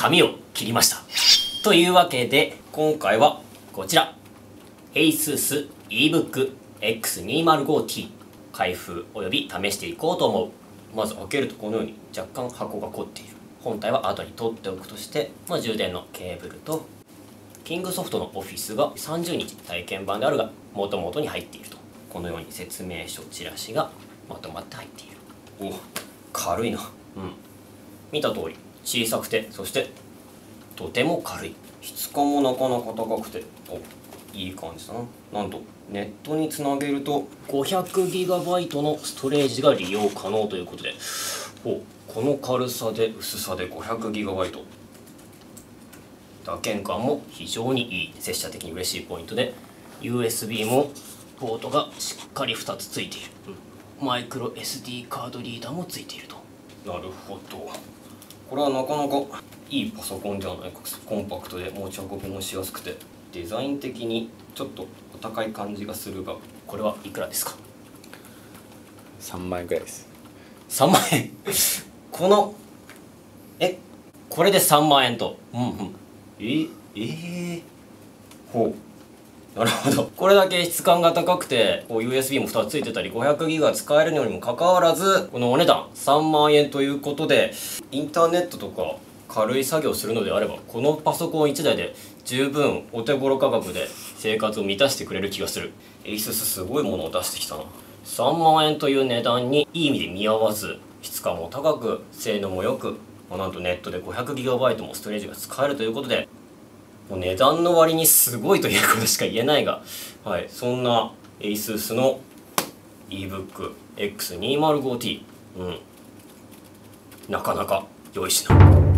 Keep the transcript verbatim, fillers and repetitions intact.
髪を切りました。というわけで今回はこちら ASUS イーブックエックスにひゃくごティー 開封および試していこうと思う。まず開けるとこのように若干箱が凝っている。本体は後に取っておくとして、まあ、充電のケーブルとキングソフトのオフィスがさんじゅうにち体験版であるが元々に入っていると。このように説明書チラシがまとまって入っている。お、軽いな。うん、見た通り小さくて、そしてとても軽い。質感もなかなか高くて、お、いい感じだな。なんとネットにつなげると ごひゃくギガバイト のストレージが利用可能ということで、お、この軽さで薄さで ごひゃくギガバイト、 打鍵感も非常にいい。拙者的に嬉しいポイントで、 ユーエスビー もポートがしっかりふたつついている、うん、マイクロ エスディー カードリーダーもついていると。なるほど、これはなかなかいいパソコンではないか。コンパクトで持ち運びもしやすくて、デザイン的にちょっとお高い感じがするが、これはいくらですか？ さんまんえんくらいです。 さんまんえんこのえこれでさんまんえんと。うんうん。ええー、ほう、なるほど。これだけ質感が高くて、こう ユーエスビー もふたつついてたり ごひゃくギガ 使えるのにもかかわらず、このお値段さんまんえんということで、インターネットとか軽い作業するのであれば、このパソコンいちだいで十分お手頃価格で生活を満たしてくれる気がする。 ASUS すごいものを出してきたな。さんまんえんという値段にいい意味で見合わず、質感も高く性能も良く、まあ、なんとネットで ごひゃくギガバイト もストレージが使えるということで、もう値段の割にすごいということしか言えないが、はい、そんな ASUS の イーブックエックスにひゃくごティー、うん、なかなか良い品。